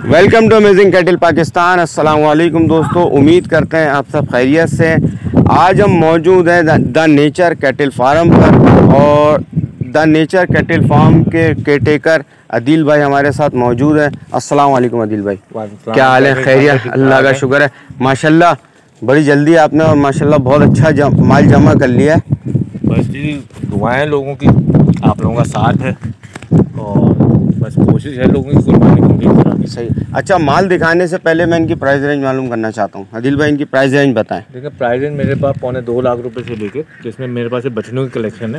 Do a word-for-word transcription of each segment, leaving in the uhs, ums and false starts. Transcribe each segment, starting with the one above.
Welcome to amazing cattle Pakistan. अस्सलाम वालेकुम दोस्तों, उम्मीद करते हैं आप सब खैरियत से। आज हम मौजूद हैं द नेचर कैटल फार्म पर और द नेचर कैटल फार्म के केटेकर अदील भाई हमारे साथ मौजूद है। अस्सलाम वालेकुम अदील भाई, क्या हाल है? खैरियत? अल्लाह का शुक्र है माशाल्लाह। बड़ी जल्दी आपने और माशाल्लाह बहुत अच्छा जम, माल जमा कर लिया है। बस जी दुआएं लोगों की, आप लोगों का साथ है और बस कोशिश है लोगों की कुर्बानी कंप्लीट करानी। सही। अच्छा, माल दिखाने से पहले मैं इनकी प्राइस रेंज मालूम करना चाहता हूँ। अदील भाई इनकी प्राइस रेंज बताएं। देखिए प्राइस रेंज मेरे पास पौने दो लाख रुपए से लेके, जिसमें मेरे पास बछड़ों की कलेक्शन है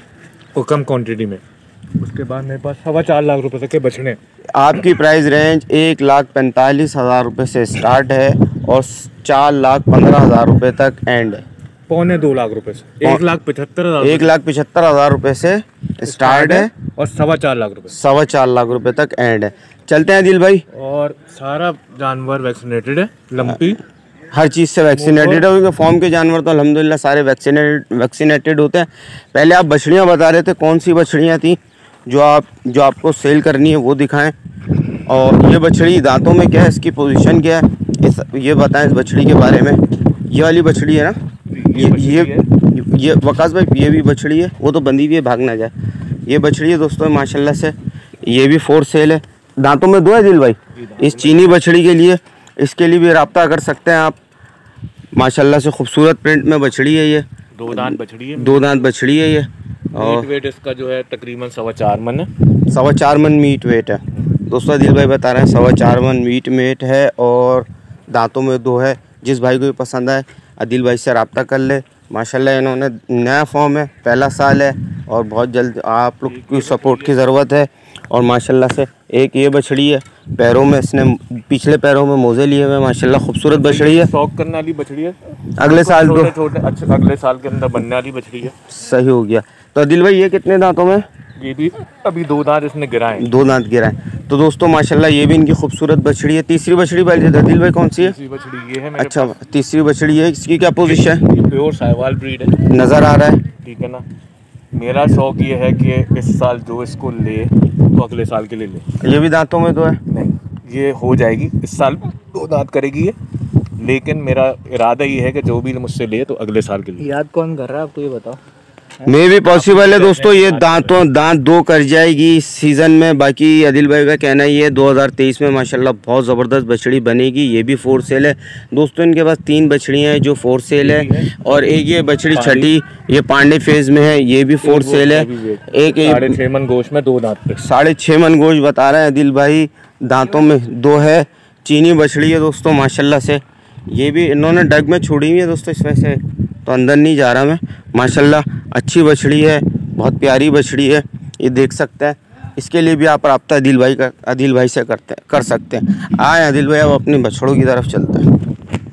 वो कम क्वांटिटी में। उसके बाद मेरे पास सवा चार लाख रुपए तक के बछड़े। आपकी प्राइस रेंज एक लाख पैंतालीस हज़ार रुपये से स्टार्ट है और चार लाख पंद्रह हज़ार रुपये तक एंड है। पौने दो लाख रुपए से एक लाख पचहत्तर हज़ार एक लाख पचहत्तर हज़ार रुपये से स्टार्ट है और सवा चार लाख रुपए सवा चार लाख रुपये तक एंड है। चलते हैं दिल भाई। और सारा जानवर वैक्सीनेटेड है, लंपी हर चीज़ से वैक्सीनेटेड है, क्योंकि फॉर्म के जानवर तो अल्हम्दुलिल्लाह सारे वैक्सीनेटेड वैक्सीनेटेड होते हैं। पहले आप बछड़ियाँ बता रहे थे, कौन सी बछड़ियाँ थी जो आप जो आपको सेल करनी है वो दिखाएं। और ये बछड़ी दांतों में क्या है, इसकी पोजीशन क्या है, इस ये बताएं इस बछड़ी के बारे में। ये वाली बछड़ी है ना, ये ये ये वकास भाई, ये भी बछड़ी है, वो तो बंदी भी है, भाग ना जाए। ये बछड़ी है दोस्तों माशाल्लाह से, ये भी फोर सेल है। दांतों में दो है दिल भाई। इस चीनी बछड़ी के लिए, इसके लिए भी रब्ता कर सकते हैं आप। माशाल्लाह से खूबसूरत प्रिंट में बछड़ी है ये, दो दांत बछड़ी है, दो दांत बछड़ी है ये। और वेट इसका जो है तकरीबन सवा चार मन है। सवा चार मन मीट वेट है दोस्तों, दिल भाई बता रहे हैं सवा चार मन मीट वेट है और दांतों में दो है। जिस भाई को भी पसंद आए अदील भाई से रब्ता कर ले। माशाल्लाह इन्होंने नया फॉर्म है, पहला साल है और बहुत जल्द आप लोग की सपोर्ट की ज़रूरत है। और माशाल्लाह से एक ये बछड़ी है, पैरों में इसने पिछले पैरों में मोजे लिए हुए, माशाल्लाह खूबसूरत बछड़ी है। शौक करने वाली बछड़ी है, अगले साल छोटे छोटे अच्छा अगले साल के अंदर बनने वाली बछड़ी है। सही हो गया। तो अदील भाई ये कितने दांतों में? ये भी अभी दो दांत इसने गिराए, दो दांत गिराए। तो दोस्तों माशाल्लाह ये भी इनकी खूबसूरत बछड़ी है। तीसरी बछड़ी भाई अदील भाई कौन सी है? तीसरी बछड़ी ये है मेरे अच्छा, तीसरी बछड़ी है। इसकी क्या पोजीशन है? प्योर साहिवाल ब्रीड है, नज़र आ रहा है, ठीक है ना। मेरा शौक ये है कि इस साल जो इसको ले तो अगले साल के लिए ले। ये भी दांतों में दो है? नहीं, ये हो जाएगी इस साल, दो दांत करेगी ये, लेकिन मेरा इरादा ये है कि जो भी मुझसे ले तो अगले साल के लिए। याद कौन कर रहा है आपको ये बताओ? मे भी पॉसिबल है दोस्तों, ये दांतों दांत दो कर जाएगी इस सीज़न में। बाकी अदील भाई का कहना ही है दो हज़ार तेईस में माशाल्लाह बहुत ज़बरदस्त बछड़ी बनेगी। ये भी फोर सेल है दोस्तों। इनके पास तीन बछड़ियाँ हैं जो फोर सेल है और एक ये बछड़ी छठी, ये पांडे फेज़ में है, ये भी फोर सेल है। एक साढ़े छः मन गोश्त में दो दांत पे, साढ़े छः मन गोश्त बता रहे हैं अदील भाई, दांतों में दो है। चीनी बछड़ी है दोस्तों माशाल्लाह से। ये भी इन्होंने डग में छोड़ी हुई है दोस्तों, इसमें से तो अंदर नहीं जा रहा मैं। माशाल्लाह अच्छी बछड़ी है, बहुत प्यारी बछड़ी है, ये देख सकते हैं। इसके लिए भी आप रब्ता अदील भाई का अदील भाई से करते कर सकते हैं। आए अदील भाई अब अपनी बछड़ों की तरफ चलते हैं।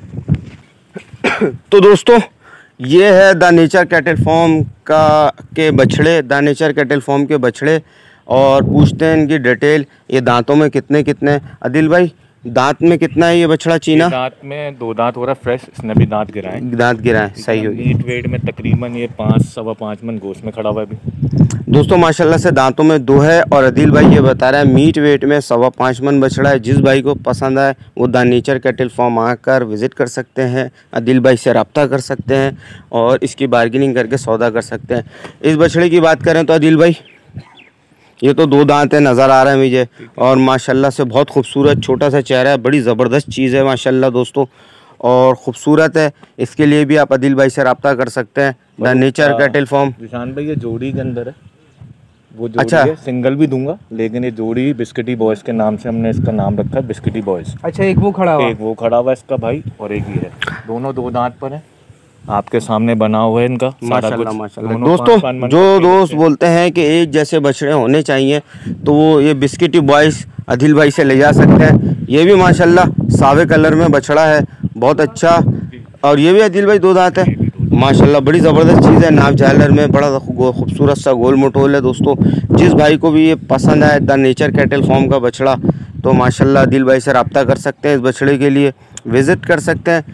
तो दोस्तों ये है द नेचर कैटल फार्म का के बछड़े, द नेचर कैटल फार्म के बछड़े। और पूछते हैं इनकी डिटेल। ये दांतों में कितने कितने अदील भाई, दांत में कितना है ये बछड़ा चीना? दांत में दो दांत हो रहा है फ्रेश, इसने भी दांत गिराए, दांत गिराए, सही हो गया। मीट वेट में तकरीबन ये पाँच सवा पाँच मन गोश्त में खड़ा हुआ है अभी दोस्तों माशाल्लाह से दांतों में दो है। और अदील भाई ये बता रहा है मीट वेट में सवा पाँच मन बछड़ा है। जिस भाई को पसंद आए वो द नेचर कैटल फार्म आकर विज़िट कर सकते हैं, अदील भाई से रब्ता कर सकते हैं और इसकी बार्गेनिंग करके सौदा कर सकते हैं। इस बछड़े की बात करें तो अदील भाई ये तो दो दांत है, नज़र आ रहा है मुझे, और माशाल्लाह से बहुत खूबसूरत छोटा सा चेहरा है, बड़ी ज़बरदस्त चीज़ है माशाल्लाह दोस्तों और ख़ूबसूरत है। इसके लिए भी आप अदील भाई से रब्ता कर सकते हैं, द नेचर कैटल फार्म। निशान भाई ये जोड़ी के अंदर है, वो जोड़ी अच्छा है, सिंगल भी दूंगा, लेकिन ये जोड़ी बिस्किटी बॉयज़ के नाम से हमने इसका नाम रखा है, बिस्किटी बॉयज़। अच्छा, एक वो खड़ा हुआ, एक वो खड़ा हुआ है इसका भाई और एक ही है, दोनों दो दांत पर है, आपके सामने बना हुआ है इनका माशाल्लाह माशाल्लाह। दोस्तों जो दोस्त बोलते हैं कि एक जैसे बछड़े होने चाहिए तो वो ये बिस्किटी बॉयज़ अदील भाई से ले जा सकते हैं। ये भी माशाल्लाह सावे कलर में बछड़ा है, बहुत अच्छा। और ये भी अदील भाई दो दांत है माशाल्लाह, बड़ी ज़बरदस्त चीज़ है। नाव झालर में बड़ा खूबसूरत सा गोल मटोल है दोस्तों। जिस भाई को भी ये पसंद आए द नेचर कैटल फार्म का बछड़ा तो माशाल्लाह अदील भाई से रब्ता कर सकते हैं, इस बछड़े के लिए विज़िट कर सकते हैं।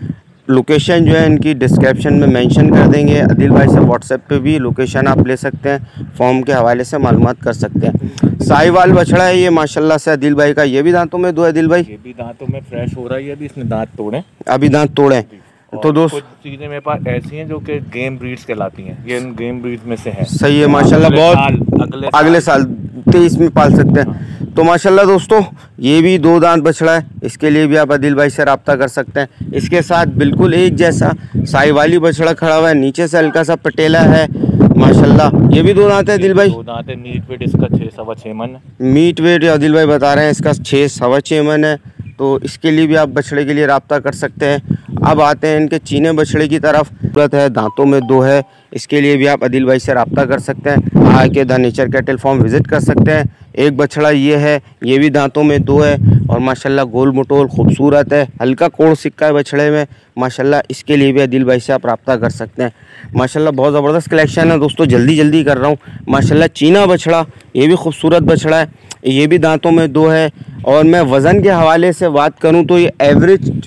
लोकेशन जो है इनकी डिस्क्रिप्शन में मेंशन कर देंगे। आदिल भाई से व्हाट्सएप पे भी लोकेशन आप ले सकते हैं, फॉर्म के हवाले से मालूमात कर सकते हैं। साहिवाल बछड़ा है ये माशाल्लाह से आदिल भाई का। ये भी दांतों में दो है आदिल भाई? ये भी दांतों में फ्रेश हो रहा है, अभी इसने दांत तोड़े, अभी दांत तोड़े। तो दोस्त कुछ चीज़ें मेरे पास ऐसी हैं जो कि गेम ब्रीड्स कहलाती हैं, ये इन गेम ब्रीड्स में से है। सही है माशाल्लाह, बहुत अगले अगले साल तेईस में पाल सकते हैं। तो माशाल्लाह दोस्तों ये भी दो दांत बछड़ा है, इसके लिए भी आप आदिल भाई से रब्ता कर सकते हैं। इसके साथ बिल्कुल एक जैसा साहिवाली बछड़ा खड़ा हुआ है, नीचे से हल्का सा पटेला है माशाल्लाह। ये भी दो दांत है आदिल भाई? दो दांत है। मीट वेट इसका छः सवा छः मन है। मीट वेट आदिल भाई बता रहे हैं इसका छः सवा छः मन है। तो इसके लिए भी आप बछड़े के लिए रब्ता कर सकते हैं। अब आते हैं इनके चीने बछड़े की तरफ। सूरत है, दांतों में दो है, इसके लिए भी आप आदिल भाई से रब्ता कर सकते हैं। आके the nature cattle farm visit कर सकते हैं। एक बछड़ा ये है, ये भी दांतों में दो है और माशाल्लाह गोल मटोल खूबसूरत है, हल्का कोड़ सिक्का है बछड़े में माशाल्लाह। इसके लिए भी आदिल भाई से आप रब्ता कर सकते हैं। माशाल्लाह बहुत ज़बरदस्त कलेक्शन है दोस्तों, जल्दी जल्दी कर रहा हूँ माशाल्लाह। चीना बछड़ा ये भी खूबसूरत बछड़ा है, ये भी दांतों में दो है। और मैं वज़न के हवाले से बात करूँ तो ये एवरेज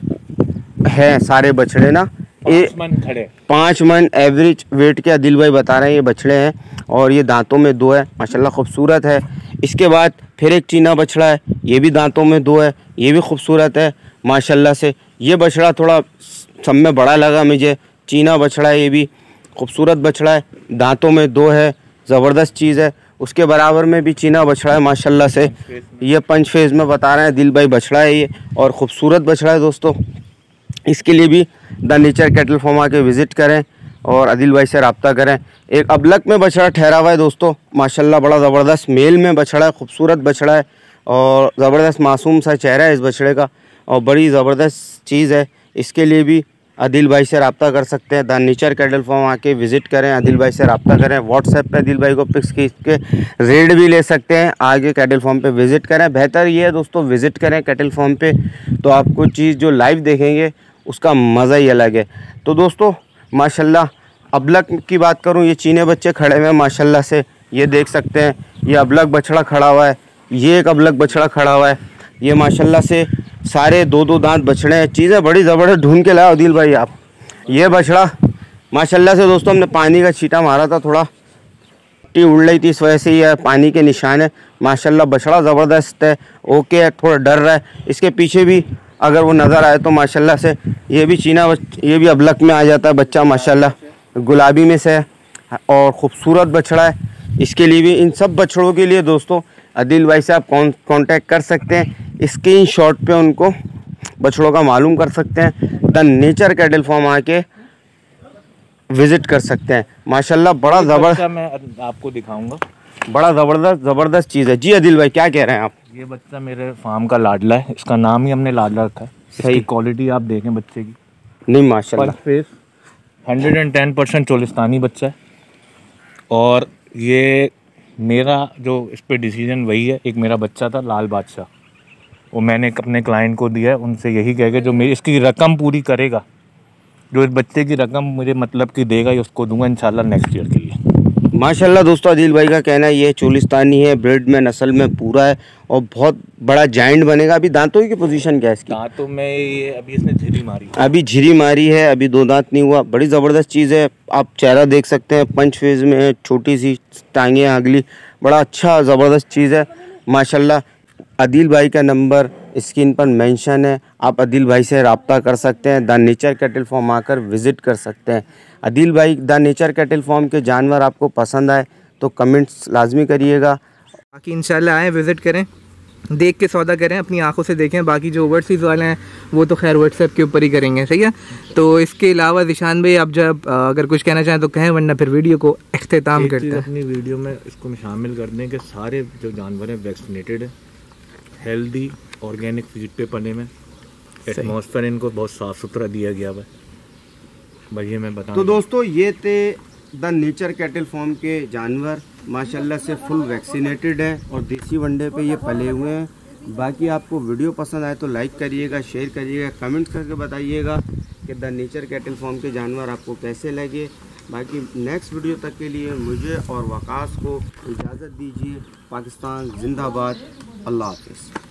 है सारे बछड़े ना, ये मन खड़े पाँच मन एवरेज वेट के आदिल भाई बता रहे हैं ये बछड़े हैं। और ये दांतों में दो है माशाल्लाह, खूबसूरत है। इसके बाद फिर एक चीना बछड़ा है, ये भी दांतों में दो है, ये भी खूबसूरत है माशाल्लाह से। ये बछड़ा थोड़ा सब में बड़ा लगा मुझे, चीना बछड़ा है, ये भी खूबसूरत बछड़ा है, दांतों में दो है, ज़बरदस्त चीज़ है। उसके बराबर में भी चीना बछड़ा है माशाल्लाह से, ये पंच फेज़ में बता रहे हैं दिल भाई बछड़ा है ये, और ख़ूबसूरत बछड़ा है दोस्तों। इसके लिए भी द नेचर कैटल फार्म आके विज़िट करें और आदिल भाई से रब्ता करें। एक अबलक में बछड़ा ठहरा हुआ है दोस्तों माशाल्लाह, बड़ा ज़बरदस्त मेल में बछड़ा है, खूबसूरत बछड़ा है और ज़बरदस्त मासूम सा चेहरा है इस बछड़े का और बड़ी ज़बरदस्त चीज़ है। इसके लिए भी आदिल भाई से रब्ता कर सकते हैं। द नेचर कैटल फार्म आके विज़िट करें, आदिल भाई से रब्ता करें। व्हाट्सएप पे आदिल भाई को पिक्स खींच के रेट भी ले सकते हैं। आगे कैटल फार्म पे विज़िट करें। बेहतर ये है दोस्तों विज़िट करें कैटल फार्म पे, तो आपको चीज़ जो लाइव देखेंगे उसका मज़ा ही अलग है। तो दोस्तों माशाल्लाह अबलक की बात करूं, ये चीने बच्चे खड़े हुए हैं माशाल्लाह से, ये देख सकते हैं। ये अबलक बछड़ा खड़ा हुआ है, ये एक अबलक बछड़ा खड़ा हुआ है, ये माशाल्लाह से सारे दो दो दांत बछड़े हैं। चीज़ें बड़ी ज़बरदस्त ढूंढ के लाया आदिल भाई आप। ये बछड़ा माशाल्लाह से दोस्तों हमने पानी का छींटा मारा था, थोड़ा टी उड़ रही थी, इस वजह से ये पानी के निशान है माशाल्लाह। बछड़ा ज़बरदस्त है, ओके है, थोड़ा डर रहा है। इसके पीछे भी अगर वो नज़र आए तो माशाल्लाह से ये भी चीना ये भी अबलक में आ जाता है बच्चा माशाल्लाह, गुलाबी में से और ख़ूबसूरत बछड़ा है। इसके लिए भी इन सब बछड़ों के लिए दोस्तों आदिल भाई से आप कांटेक्ट कर सकते हैं। स्क्रीन शॉट पे उनको बछड़ों का मालूम कर सकते हैं। द नेचर कैटल फार्म आके विज़िट कर सकते हैं माशाल्लाह। बड़ा ज़बरदस्त, मैं आपको दिखाऊंगा, बड़ा ज़बरदस्त ज़बरदस्त चीज़ है। जी आदिल भाई क्या कह रहे हैं आप? ये बच्चा मेरे फार्म का लाडला है, इसका नाम ही हमने लाडला रखा है। इसकी क्वालिटी आप देखें बच्चे की, नहीं माशाल्लाह फेस hundred and ten percent Cholistani बच्चा है। और ये मेरा जो इस पे डिसीजन वही है, एक मेरा बच्चा था लाल बादशाह, वो मैंने अपने क्लाइंट को दिया है, उनसे यही कह के जो मेरी इसकी रकम पूरी करेगा, जो इस बच्चे की रकम मुझे मतलब कि देगा, ये उसको दूंगा इंशाल्लाह नेक्स्ट ईयर के लिए। माशाल्लाह दोस्तों आदिल भाई का कहना है ये चोलिस्तानी है, ब्रेड में नस्ल में पूरा है और बहुत बड़ा जाइंट बनेगा। अभी दांतों की पोजीशन क्या है इसकी? दांतों में ये अभी इसने झिरी मारी, अभी झिरी मारी है, अभी दो दांत नहीं हुआ। बड़ी ज़बरदस्त चीज़ है, आप चेहरा देख सकते हैं, पंच फेज में है, छोटी सी टांगे अगली, बड़ा अच्छा ज़बरदस्त चीज़ है माशाल्लाह। आदिल भाई का नंबर स्क्रीन पर मेंशन है, आप आदिल भाई से रब्ता कर सकते हैं। द नेचर कैटल फार्म आकर विज़िट कर सकते हैं। आदिल भाई द नेचर कैटल फार्म के जानवर आपको पसंद आए तो कमेंट्स लाजमी करिएगा। बाकी इंशाल्लाह आएँ, विज़िट करें, देख के सौदा करें, अपनी आंखों से देखें। बाकी जो ओवरसीज़ वाले हैं वो तो खैर व्हाट्सएप के ऊपर ही करेंगे, सही है। तो इसके अलावा ज़िशान भाई आप जब अगर कुछ कहना चाहें तो कहें, वरना फिर वीडियो को अख्तिताम करते हैं। अपनी वीडियो में इसको शामिल कर दें कि सारे जो जानवर हैं वैक्सीनेटेड है, हेल्दी ऑर्गेनिक फीड पे पले में, एटमॉस्फेयर इनको बहुत साफ़ सुथरा दिया गया है भाई, मैं बता। तो दोस्तों ये थे द नेचर कैटल फार्म के जानवर, माशाल्लाह से फुल वैक्सीनेटेड है और देसी वनडे पे ये पले हुए हैं। बाकी आपको वीडियो पसंद आए तो लाइक करिएगा, शेयर करिएगा, कमेंट करके बताइएगा कि द नेचर कैटल फार्म के जानवर आपको कैसे लगे। बाकी नेक्स्ट वीडियो तक के लिए मुझे और वकास को इजाज़त दीजिए। पाकिस्तान जिंदाबाद, अल्लाह हाफ़िज़।